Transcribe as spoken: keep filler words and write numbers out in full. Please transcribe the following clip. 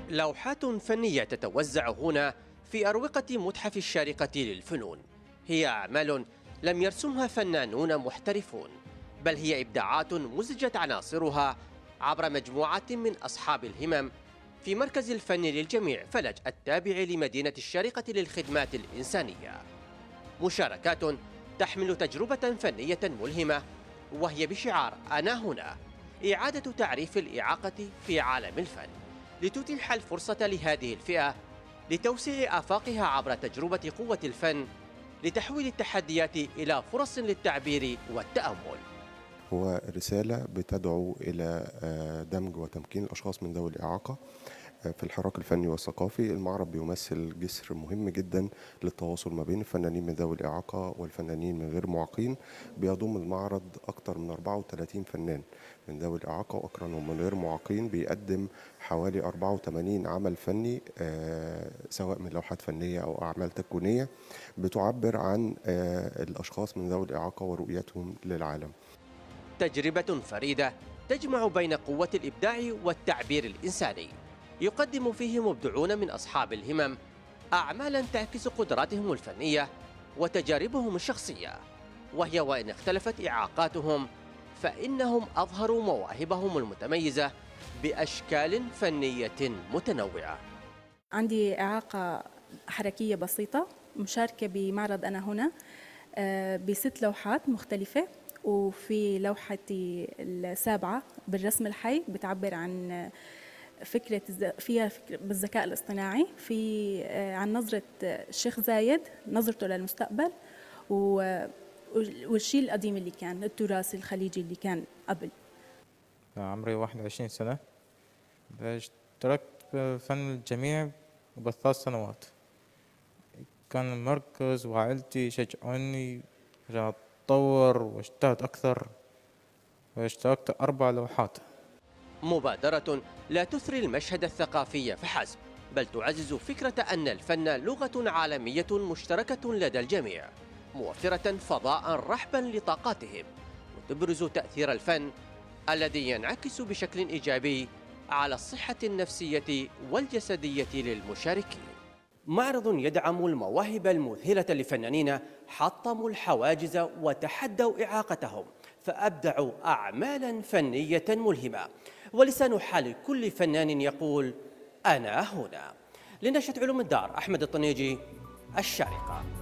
لوحات فنية تتوزع هنا في أروقة متحف الشارقة للفنون. هي أعمال لم يرسمها فنانون محترفون، بل هي إبداعات مزجت عناصرها عبر مجموعة من أصحاب الهمم في مركز الفن للجميع فلج التابع لمدينة الشارقة للخدمات الإنسانية. مشاركات تحمل تجربة فنية ملهمة، وهي بشعار أنا هنا، إعادة تعريف الإعاقة في عالم الفن، لتتيح الفرصة لهذه الفئة لتوسيع آفاقها عبر تجربة قوة الفن، لتحويل التحديات إلى فرص للتعبير والتأمل. هو رسالة بتدعو إلى دمج وتمكين الأشخاص من ذوي الإعاقة في الحراك الفني والثقافي. المعرض بيمثل جسر مهم جدا للتواصل ما بين الفنانين من ذوي الإعاقة والفنانين من غير معاقين. بيضم المعرض أكثر من أربعة وثلاثين فنان من ذوي الإعاقة وأقرانهم من غير معاقين، بيقدم حوالي أربعة وثمانين عمل فني سواء من لوحات فنية أو أعمال تكوينية بتعبر عن الأشخاص من ذوي الإعاقة ورؤيتهم للعالم. تجربة فريدة تجمع بين قوة الإبداع والتعبير الإنساني. يقدم فيه مبدعون من أصحاب الهمم أعمالا تعكس قدراتهم الفنية وتجاربهم الشخصية، وهي وإن اختلفت إعاقاتهم فإنهم أظهروا مواهبهم المتميزة بأشكال فنية متنوعة. عندي إعاقة حركية بسيطة، مشاركة بمعرض أنا هنا بست لوحات مختلفة، وفي لوحتي السابعة بالرسم الحي بتعبر عن فكرة فيها فكرة بالذكاء الاصطناعي، في عن نظرة الشيخ زايد، نظرته للمستقبل والشيء القديم اللي كان التراث الخليجي اللي كان قبل. عمري واحد وعشرين سنة، اشتركت بفن الجميع بثلاث سنوات. كان المركز وعائلتي شجعوني عشان أتطور واجتهد أكثر، واشتركت أربع لوحات. مبادرة لا تثري المشهد الثقافي فحسب، بل تعزز فكرة أن الفن لغة عالمية مشتركة لدى الجميع، موفرة فضاء رحبا لطاقاتهم، وتبرز تأثير الفن الذي ينعكس بشكل إيجابي على الصحة النفسية والجسدية للمشاركين. معرض يدعم المواهب المذهلة لفنانين حطموا الحواجز وتحدوا إعاقتهم فأبدعوا أعمالا فنية ملهمة، ولسان حال كل فنان يقول أنا هنا. لنشرة علوم الدار، أحمد الطنيجي، الشارقة.